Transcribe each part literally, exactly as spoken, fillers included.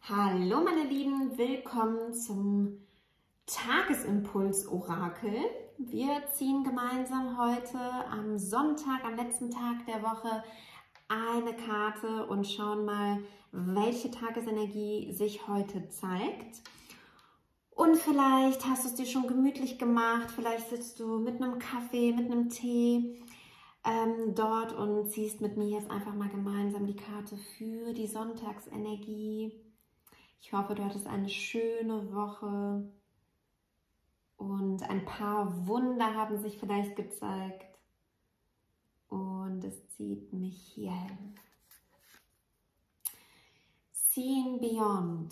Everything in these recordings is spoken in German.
Hallo meine Lieben, willkommen zum Tagesimpuls-Orakel. Wir ziehen gemeinsam heute am Sonntag, am letzten Tag der Woche, eine Karte und schauen mal, welche Tagesenergie sich heute zeigt. Und vielleicht hast du es dir schon gemütlich gemacht, vielleicht sitzt du mit einem Kaffee, mit einem Tee ähm, dort und ziehst mit mir jetzt einfach mal gemeinsam die Karte für die Sonntagsenergie. Ich hoffe, du hattest eine schöne Woche und ein paar Wunder haben sich vielleicht gezeigt und es zieht mich hierhin. Seeing Beyond.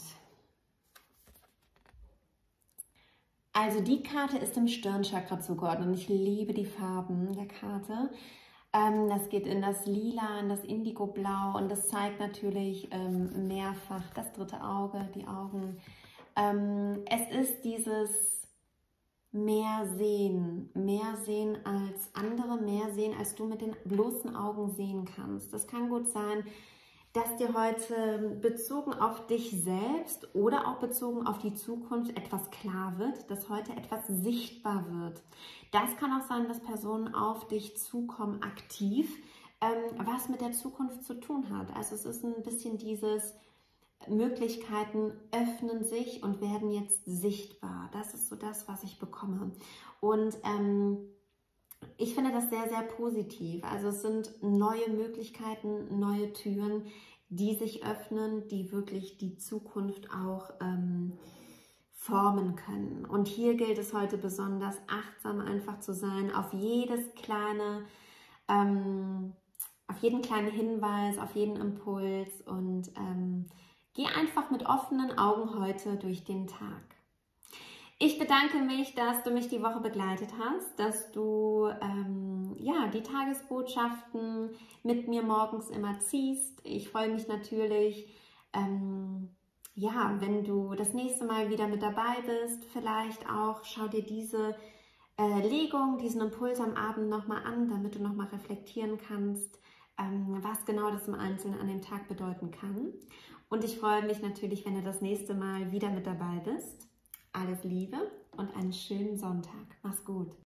Also die Karte ist im Stirnchakra zugeordnet und ich liebe die Farben der Karte. Ähm, das geht in das Lila, in das Indigoblau und das zeigt natürlich ähm, mehrfach das dritte Auge, die Augen. Ähm, es ist dieses mehr sehen, mehr sehen als andere, mehr sehen, als du mit den bloßen Augen sehen kannst. Das kann gut sein, dass dir heute bezogen auf dich selbst oder auch bezogen auf die Zukunft etwas klar wird, dass heute etwas sichtbar wird. Das kann auch sein, dass Personen auf dich zukommen aktiv, ähm, was mit der Zukunft zu tun hat. Also es ist ein bisschen dieses, Möglichkeiten öffnen sich und werden jetzt sichtbar. Das ist so das, was ich bekomme. Und ähm, ich finde das sehr, sehr positiv. Also es sind neue Möglichkeiten, neue Türen, die sich öffnen, die wirklich die Zukunft auch ähm, formen können. Und hier gilt es heute besonders achtsam einfach zu sein, auf jedes kleine, ähm, auf jeden kleinen Hinweis, auf jeden Impuls und ähm, geh einfach mit offenen Augen heute durch den Tag. Ich bedanke mich, dass du mich die Woche begleitet hast, dass du ähm, ja, die Tagesbotschaften mit mir morgens immer ziehst. Ich freue mich natürlich, ähm, ja, wenn du das nächste Mal wieder mit dabei bist. Vielleicht auch schau dir diese äh, Legung, diesen Impuls am Abend nochmal an, damit du nochmal reflektieren kannst, ähm, was genau das im Einzelnen an dem Tag bedeuten kann. Und ich freue mich natürlich, wenn du das nächste Mal wieder mit dabei bist. Alles Liebe und einen schönen Sonntag. Mach's gut.